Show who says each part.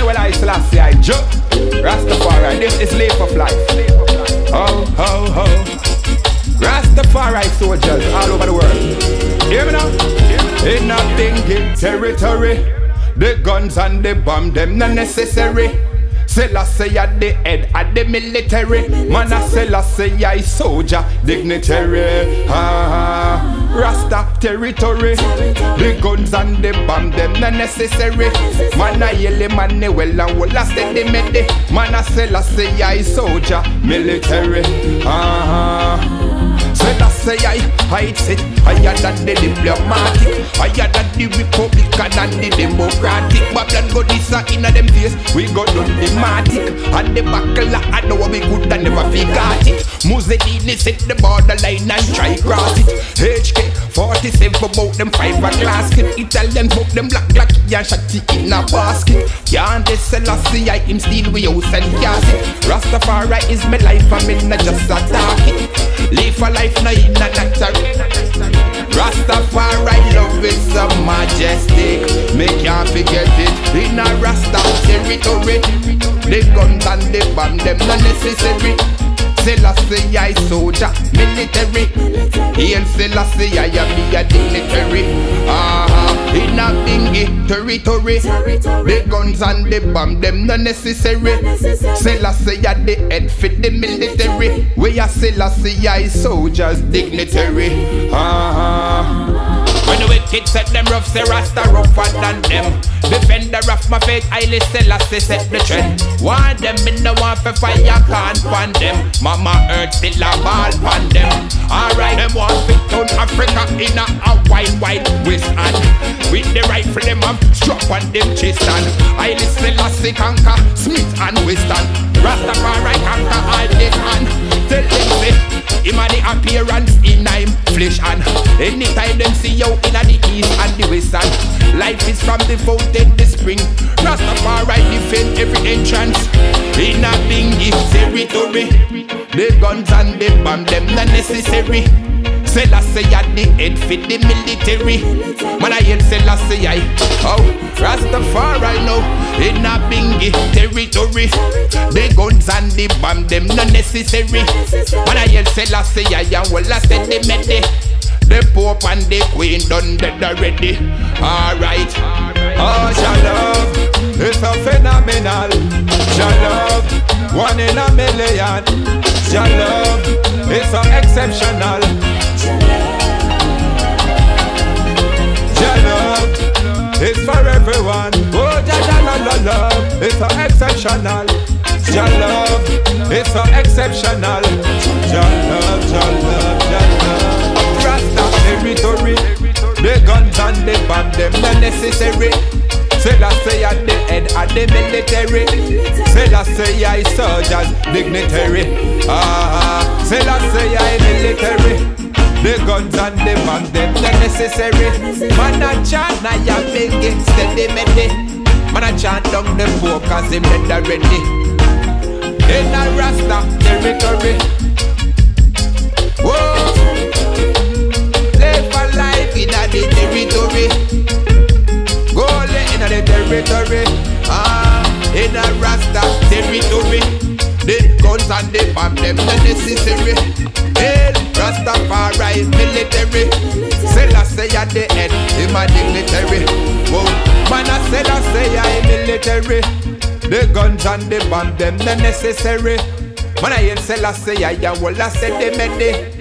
Speaker 1: well, I Selassie, I Joe. Rastafari, this is life of life. Ho, ho, ho. Rastafari soldiers all over the world. Hear me now? Ain't nothing in territory. The guns and the bomb, them not necessary. Selassie at the head of the military. Man a Selassie I soldier, dignitary. Rasta territory. The guns and the bomb, them not necessary. Man a Haile, man well and well a steady medi. Man a Selassie I soldier, military. Selassie I heights it higher than the diplomatic, higher than the Republican and the Democratic. Babylon go this inna them face, we go done the matic. And the buckle I know we could and never forgot it. Mussolini set the borderline and try cross it. HK 47 about them fiberglass kit. Italian book them black and shotty in a basket. Can't this Selassie I him steal we house and gas it. Rastafari is my life, I'm in just attack it. Live a life now in a nectar. Rastafari love is so majestic. Me can't forget it. In a Rasta territory, the guns and the bomb them not necessary. Selassie I soldier, military. Hail Selassie I be a dignitary. In a bingy territory, the guns and the bomb them not necessary. Selassie I the head for the military. We are Selassie I soldiers, dignitary. When the wicked set them rough, say Rasta rougher than them. Defender of my faith, Haile Selassie set the trend. Want them in the one for fire, can't find them. Mama Earth still a ball pan them. Alright, them want fit down Africa in a wide wasteland. With the rifle them up, strap on them chest and Haile Selassie conquer Smith and Weston. Rastafari conquer all this and tell them say him a the appearance in him flesh and anytime them see you in the east and the west and life is from the fountain the spring. Rastafari defend every entrance in a bingy territory. The guns and the bomb them not necessary. Selassie at the head for the military. Man I hear Selassie I Rastafari now in a bingy territory. The guns and the bomb them not necessary. Man I hear Selassie I and well I said they made it. The Pope and the Queen done dead already. Alright. Oh, Shalom, it's so phenomenal. Shalom, one in a million. Shalom, it's so exceptional. Shalom, it's for everyone. Oh, Shalom, it's so exceptional. Shalom, it's so exceptional. Shalom, shalom, shalom. Rasta territory, the guns and the bomb them not necessary. Selassie at the head of the military. Selassie I soldiers, dignitary. Selassie I military. The guns and the bomb them not necessary. Man a chant na ya big it steady medi. Man a chant down the poor cause him dead already. In a Rasta territory. Whoa. Live a life in a the territory. Go in a the territory. In a Rasta territory. The guns and the bomb them not necessary. Hey, Rastafari military. Selassie at the head, him a dignitary. Whoa, man a Selassie I military. The guns and the bomb them not necessary. Man I hear Selassie I and well I said they made it.